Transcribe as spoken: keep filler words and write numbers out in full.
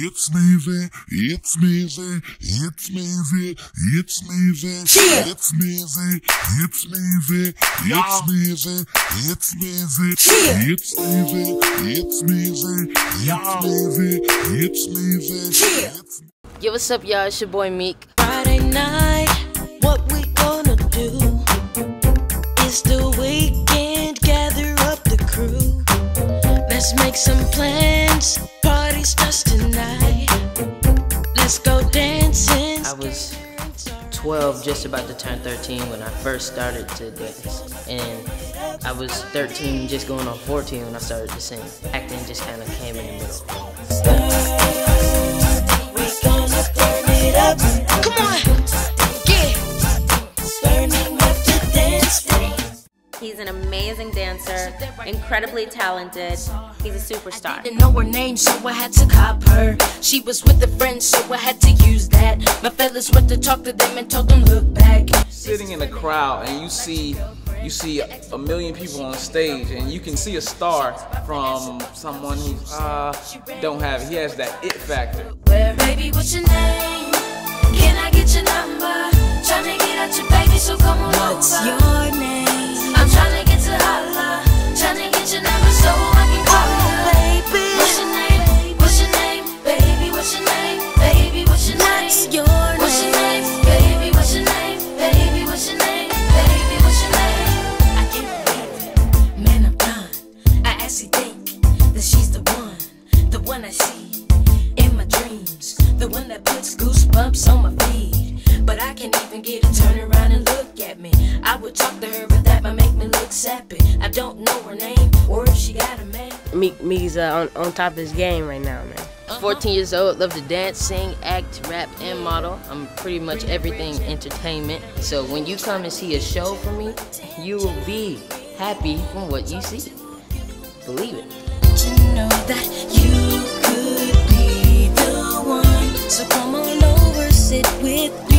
It's Meezy, it's Meezy, it's Meezy, it's Meezy, it's Meezy, it's Meezy, it's Meezy, it's Meezy, it's Meezy, it's Meezy, it's Meezy, it's Meezy. Yo, what's up, y'all? It's your boy Meek. Friday night, what we gonna do? It's the weekend, gather up the crew. Let's make some plans, party starts tonight. Let's go dancing. I was twelve, just about to turn thirteen when I first started to dance. And I was thirteen, just going on fourteen when I started to sing. Acting just kind of came in the middle. We gonna turn it up. Come on, yeah. Burning up the dance floor. He's an amazing dancer, incredibly talented. He's a superstar. I didn't know her name, so I had to cop her. She was with a friend, so I had to use that. My fellas went to talk to them and told them look back. Sitting in a crowd and you see you see a million people on stage, and you can see a star from someone who uh, don't have it. He has that it factor. Well, baby, what's your name? Can I get your number? Tryna get at your baby, so come on over. What's your name? I'm tryna get to holla. Tryna get your number so I can call you. Baby, what's your name? What's your name? Baby, what's your name? Baby, what's your name? What's your name? What's your name? Baby, what's your name? Baby, what's your name? Baby, what's your name? I can't believe it, man, I'm done. I actually think that she's the one, the one I see in my dreams, the one that puts goosebumps on my feet. But I can't even get her to turn around and look at me. I would talk to her, but that might make me look sappy. I don't know her name or if she got a man. Meek, Meek's uh, on, on top of his game right now, man. fourteen years old, love to dance, sing, act, rap, and model. I'm pretty much everything entertainment. So when you come and see a show from me, you will be happy from what you see. Believe it. You know that you could be the one. So come on over, sit with me.